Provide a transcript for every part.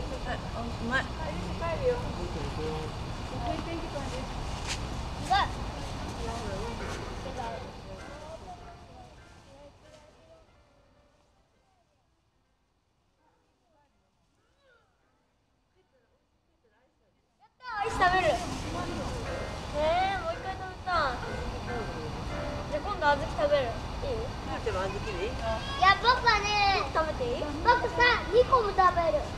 うまい。帰るよ。 アイス食べる。もう一回食べたい。じゃあ今度小豆食べる。いい？ でも小豆でいい？ いやパパね。食べていい？パパさ、2個も食べる。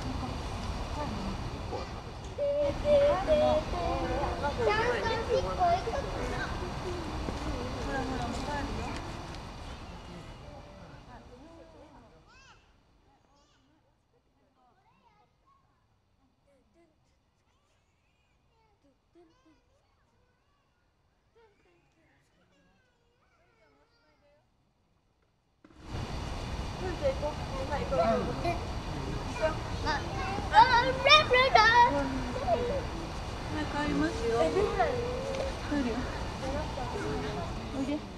帰りますよ。帰るよ。おいで。